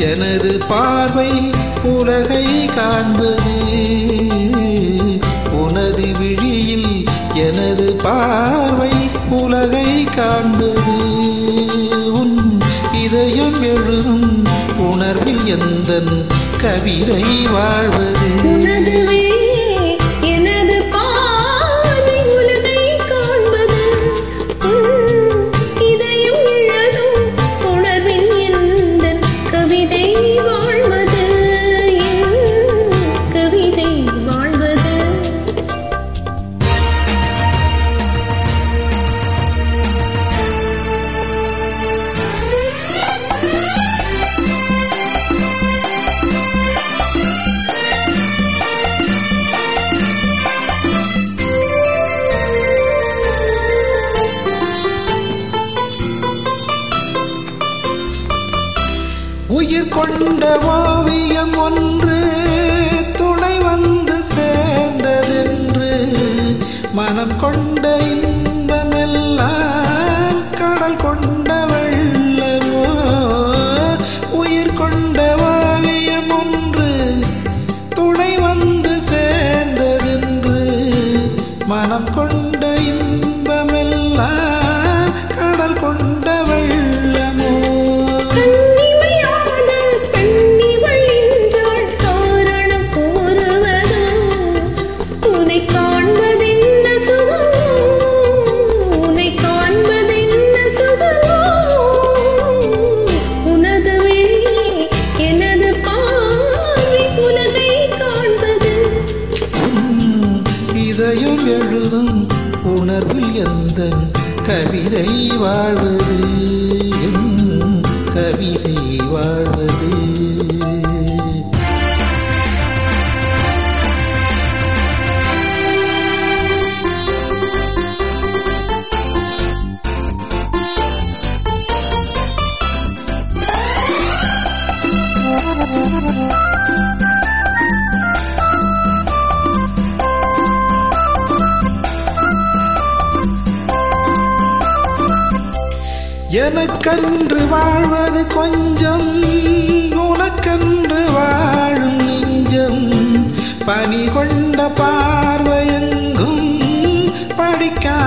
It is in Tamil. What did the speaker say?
எனது பார்வை உலகை காண்பது உனது விழியில் எனது பார்வை உலகை காண்பது உன் இதயம் எழுதும் உணர்வில் எந்தன் கவிதை வாழ்வது உயிர் கொண்ட ஓவியம் ஒன்று துணை வந்து சேர்ந்ததென்று மனம் கொண்ட இன்பமெல்லாம் கடல் கொண்ட வெள்ளமோ உயிர் கொண்ட ஓவியம் ஒன்று துணை வந்து சேர்ந்ததென்று மனம் கொண்ட இன்பமெல்லாம் கடல் கொண்ட வெள்ளமோ இதயம் எழுதும் உணர்வில் எந்தன் கவிதை வாழ்வது என் கவிதை வாழ்வது எனக்கன்று வாழ்வது கொஞ்சம் உனக்கன்று வாழும் நெஞ்சம் பனி கொண்ட பார்வையெங்கும் படிக்க